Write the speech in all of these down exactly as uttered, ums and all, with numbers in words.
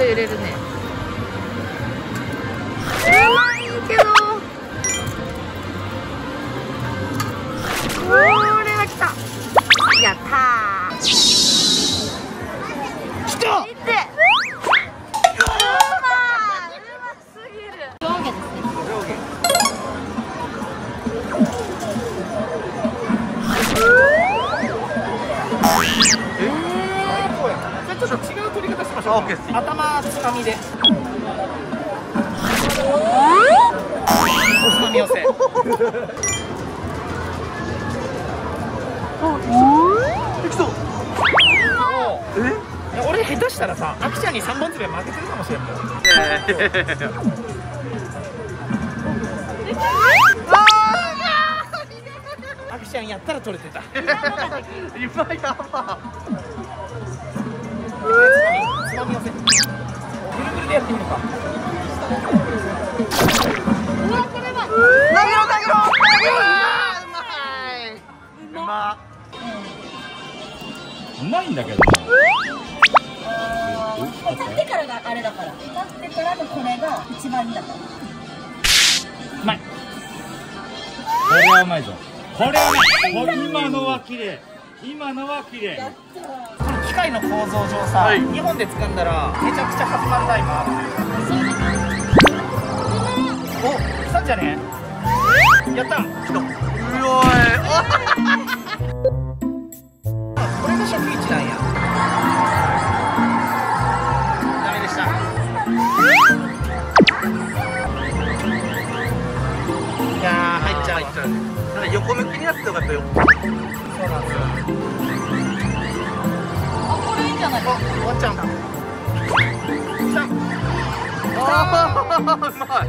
揺れるね。うまいけど、これはきた。やったー。きた。見て。うまい。うますぎる。上下ですね。上下。えー、じゃあちょっと違う取り方しましょう。頭つかみで。おつまみ寄せ。できそう。え？いや俺下手したらさ、あきちゃんに三本爪負けてるかもしれんもん。あきちゃんやったら取れてた。今やば。つまみ寄せ。ぐるぐるでやってみるか。うわ、これは。投げろ投げろ投げろ。うまい。うま。 うまいんだけど。 立ってからがあれだから。立ってからのこれが一番いいんだから。うまい。これはうまいぞ。これはね、今のは綺麗。今のは綺麗。 機械の構造上さ、はい、にほんで掴んだらめちゃくちゃ弾まるタイムある。お、来たんじゃね？やった。来た。うおい。これが初期位置なんや。ダメでした。いやー、入っちゃう。入っちゃう。なんか横向きになってよかったよ。そうなんですよ。あ、終わっちゃうんだ。来た。ああ、うまい。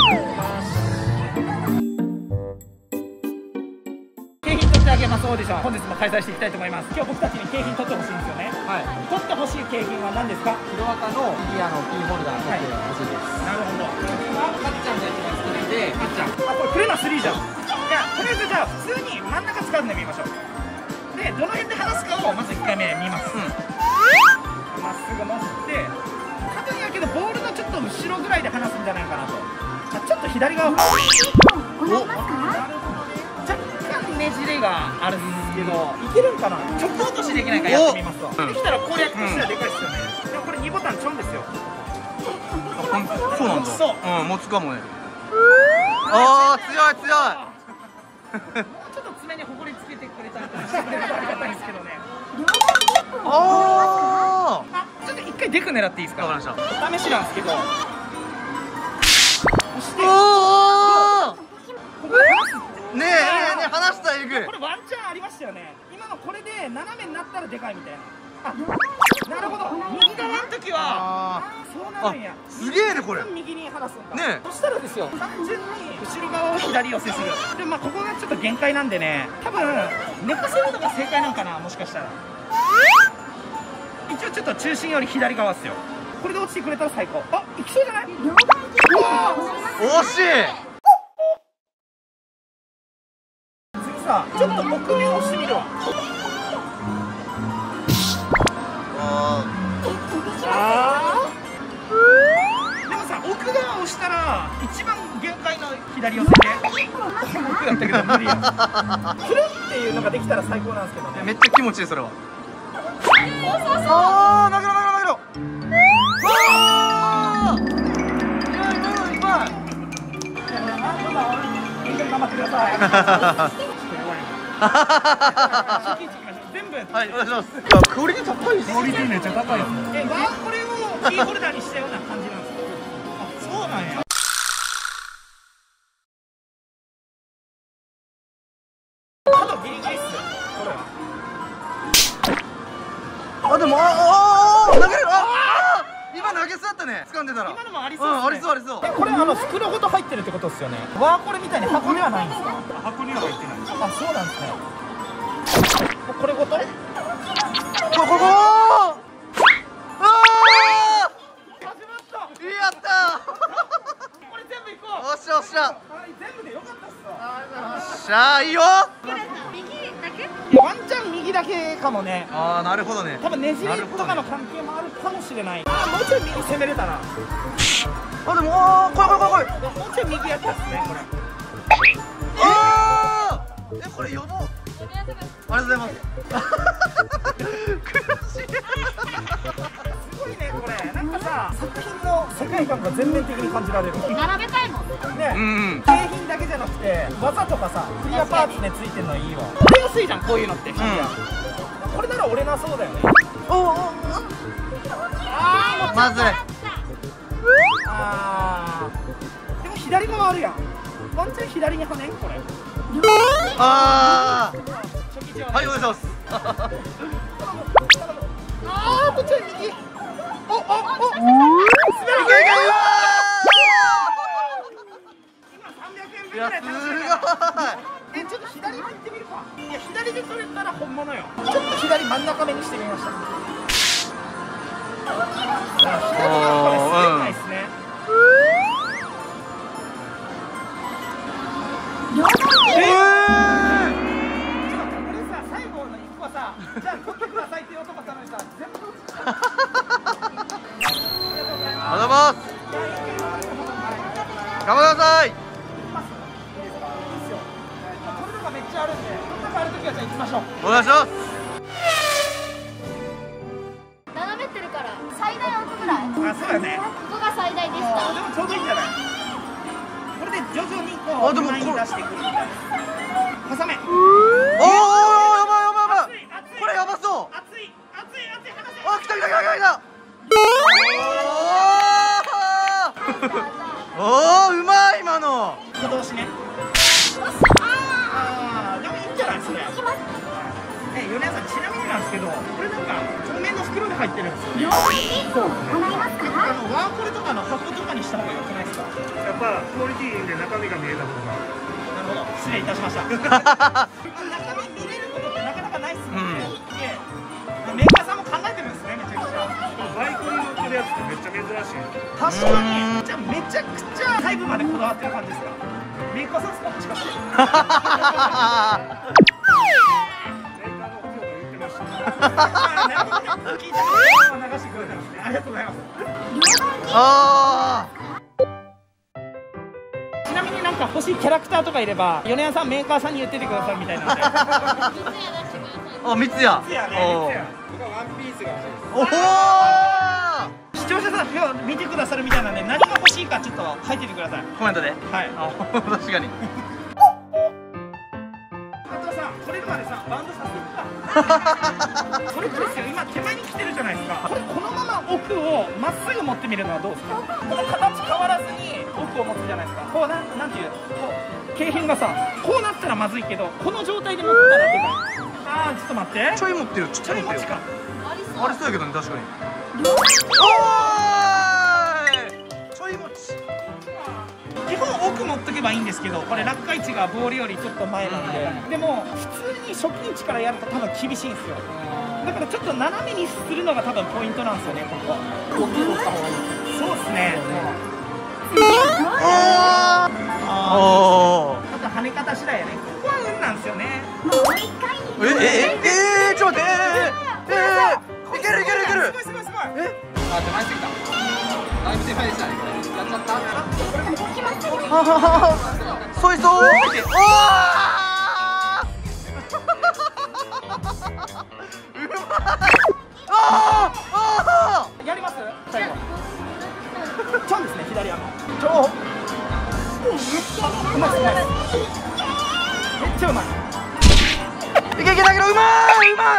景品取ってあげますオーディション、本日も開催していきたいと思います。今日僕たちに景品取ってほしいんですよね。はい。取ってほしい景品は何ですか？ヒロアカのフィギュアのキーホルダー取ってほしいです。なるほど。これはかっちゃんが一番好きなんで、かっちゃん。あ、これクレナスリーじゃん。じゃあとりあえずじゃあ普通に真ん中使うんでみましょう。で、どの辺で離すかをまずいっかいめ見ます。うん。まっすぐ持って多分やけどボールのちょっと後ろぐらいで離すんじゃないかなと。あ、ちょっと左側。お、なるほどね。若干ねじれがあるんですけど、いけるんかな。直落としできないかやってみますと。できたら攻略としてはでかいですよね。でもこれにボタンちょんですよ。 そうなんだ。 そう。 うん、持つかもね。ああ、強い強い。 ちょっと爪にほこりつけてくれたりしてくれるとありがたいんですけどね。 ああ、ちょっと一回デク狙っていいですか？ わかりました。 お試しなんですけど。そして。 おお。ねえ、ねえ、ねえ、離したらいく。 これワンチャンありましたよね。今のこれで斜めになったらでかいみたいな。あ、なるほど。右側の時は。そうなるんや。 すげえねこれ。 右に離すんだ。 ね。 そしたらですよ。単純に後ろ側を左寄せする。で、まあここがちょっと限界なんでね。多分寝かせるのが正解なんかな、もしかしたら。一応ちょっと中心より左側ですよ。これで落ちてくれたら最高。あ、いきそうじゃない？うわー、惜しい。 次さ、ちょっと奥目を押してみるわ。ああ。でもさ、奥側押したら一番限界の左寄せで。奥だったけど無理や。くるっていうのができたら最高なんですけどね。 めっちゃ気持ちいいそれは。ああ、投げろ投げろ投げろ。ああ。いや、今のうまい。 頑張ってください。全部。 はい、お願いします。クオリティ高いです。 クオリティめっちゃ高いですね。 え、ワンこれをキーホルダーにしたような感じなんですか。あ、そうなんや。角ギリギリっす。これ。 あ、でも、ああ、投げる。ああ、今投げそうだったね。掴んでたら。 今のもありそうですね。 うん、ありそうありそう。 これあの袋ごと入ってるってことですよね。ワーコレみたいに箱ではないんですか。 箱には入ってない。 あ、そうなんですね。これごと。 こここ。ああ。 始まった。 やったー。 これ全部いこう。 おっしゃおっしゃ。 はい、全部でよかったっすわ。 よっしゃー、いいよ。 右だけ？ ワンチャン右だけかもね。 ああ、なるほどね。 多分ねじれとかの関係もあるかもしれない。あ、もうちょい右攻めれたな。 あ、でも、あー、これこれこれこれ。 もうちょい右やったっすね、これ。 ああ。え、これやば。ありがとうございます。悔しい。 すごいね、これ。なんかさ、作品の世界観が全面的に感じられる。 並べたいもんね、 うん。 景品だけじゃなくて、技とかさ、クリアパーツねついてんのいいわ。折れやすいじゃん、こういうのって。これなら折れなそうだよね。 おお。 ああ、 まずい。 あー、でも左側あるやん。ワンチャン左に跳ねんこれ。 ああ。 初期値はね。 はい、お願いします。 あー、こっちは右。おおお。 いけいけ。 今さんびゃくえん分ぐいや、 らいす楽しめた。 ごい。 え、ちょっと左も行ってみるか。いや、左で取れたら本物よ。ちょっと左真ん中目にしてみました。左なんかね、滑んないですね。 ええ。 これさ、最後の一個はさ、じゃあ取ってくださいって言おうと思ったのにさ、全部落ちた。ありがとうございます。 ありがとうございます。頑張ってください。 いいですよ。これとかめっちゃあるんで、これとかあるときはじゃあ行きましょう。 お願いします。 斜めってるから最大奥ぐらい。 あ、そうだね。 ここが最大ですか。 あ、でもちょうどいいんじゃない。これで徐々にこうあ、でも前に出してくるみたいな。挟め。 おお、やばいやばいやばい。これやばそう。 熱い熱い熱い話せ。 あ、来た来た来た来た。おお、うまい今の。 駆動しね。ああ、でもいいんじゃないそれ。え、米谷さん、ちなみになんですけど、これなんか透明の袋で入ってるんですよね。そうですね。あのワーコレとかの箱とかにした方が良くないですか。 やっぱクオリティで中身が見えた方が。 なるほど、失礼いたしました。中身見れることってなかなかないっすもんね。で、メーカーさんも考えてるんですね、めちゃくちゃ。 バイクに乗ってるやつってめっちゃ珍しい。 確かに。じゃあめちゃくちゃ細部までこだわってる感じですか。メーカーさんですか、もしかして。 メーカーのこと言ってました。 なるほどね。聞いたのを流してくれたんですね。ありがとうございます。 ああ。 ちなみになんか欲しいキャラクターとかいれば、米谷さんメーカーさんに言っててくださいみたいなんで。 あ、三つや。 三つやね。 お三つや。 僕はワンピースが欲しいです。 おお。 視聴者さん今日見てくださるみたいなんで、何が欲しいかちょっと書いててください。 コメントで。 はい。 あ、確かに。 加藤さん、これまでさ、バンドさせるか。これですよ、今手前に来てるじゃないですか。これこのまま奥をまっすぐ持ってみるのはどうですか。この形変わらずに奥を持つじゃないですか。こうなんなんていう、こう景品がさ、こうなったらまずいけど、この状態で持ったらでかい。あー、ちょっと待って。 ちょい持ってる。ちちょい持ちか。 ありそうやけどね、確かに。おーい。ちょい持ち。 基本奥持っとけばいいんですけど、これ落下位置がボールよりちょっと前なんで、でも普通に初期位置からやると多分厳しいんですよ。だからちょっと斜めにするのが多分ポイントなんですよね、ここ。そうですね。 ああ。おお。 あと跳ね方次第やね。ここは運なんですよね。 ええええ、ちょっと待って。えええ、いけるいけるいける。 すごいすごいすごい。 え、 あ、手前すぎた。だいぶ手前でしたね。やっちゃった。 ははは。そいそう。おお。うまい。ああ。 やります？最後。ちょんですね、左足。ちょ。うまいですうまいです。めっちゃうまい。 いけいけだけどうまいうまいうま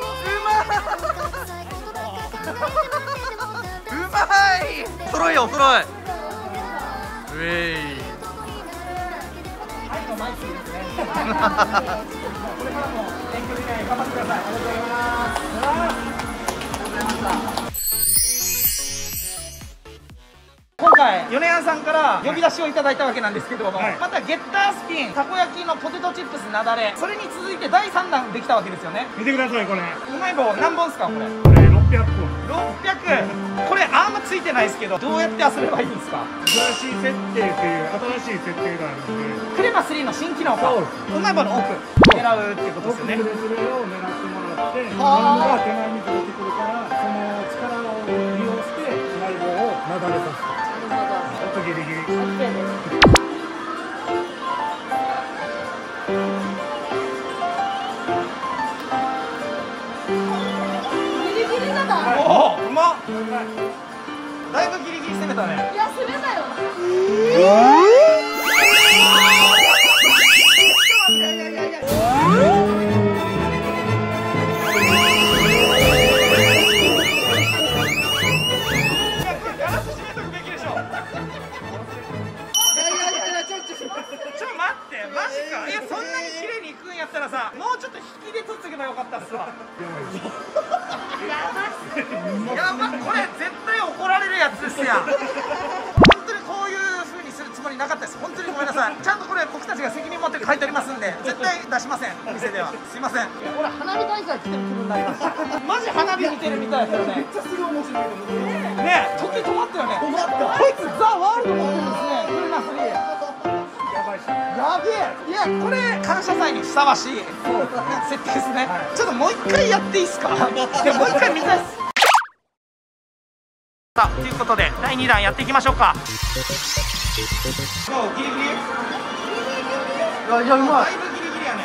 いうまい。揃いよ揃い。ウェイ。 はい、マイクですね。これからも遠距離で頑張ってください。ありがとうございます。今回、米谷さんから呼び出しをいただいたわけなんですけども、 はい、 またゲッタースピン、たこ焼きのポテトチップスなだれ、それに続いてだいさんだんできたわけですよね。 見てくださいこれ。 うまい棒何本ですかこれ。 これろっぴゃっぽん。 ろっぴゃく。これあんまついてないですけど、どうやって遊べばいいんですか？ 新しい設定っていう新しい設定があるんで、 クレマスリーの新機能か。うまい棒の奥狙うっていうことですよね。 奥でそれを狙ってもらって、マイが手前に出てくるから、その力を利用してマイ棒をなだれさせる。音ギリギリ。 おお、うまっ。だいぶギリギリ攻めたね。 いや、攻めたよ。 いやいやいやいや。ガラス閉めとくべきでしょ。いやいやいやいや、ちょっとちょっと待って、マジか。いや、そんなに綺麗にいくんやったらさ、もうちょっと引きで取っとけばよかったっすわ。やばいやばい、これ絶対怒られるやつですやん。本当にこういう風にするつもりなかったです。本当にごめんなさい。ちゃんとこれ僕たちが責任持って書いてありますんで、絶対出しません、店では。すいません。これ花火大会来てる気分になりました。マジ花火見てるみたいですよね。めっちゃすごい面白いね。え、時止まったよね。止まった。こいつザ・ワールド持ってるんですね。クレナスリー。やべえ。いや、これ感謝祭にふさわしい設定ですね。ちょっともう一回やっていいですか？いや、もう一回見たいっす。さあ、ということでだいにだんやっていきましょうか。もうギリギリ。いやいや、うまい。だいぶギリギリやね。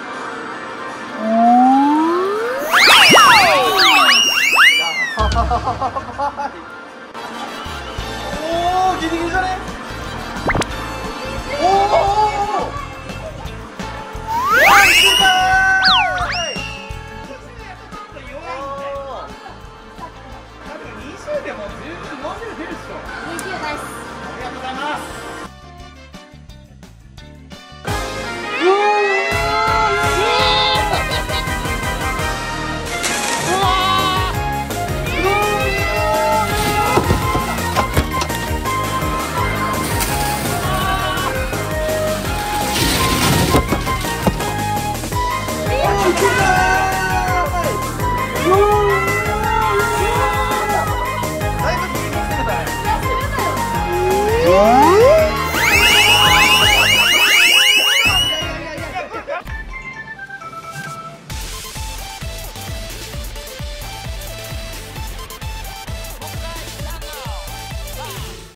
おお、ギリギリじゃね。おお。でも十分飲んでる出るっしょ。にじゅうナイス。ありがとうございます。だいぶギリギリ攻めたね。いや、攻めたよ。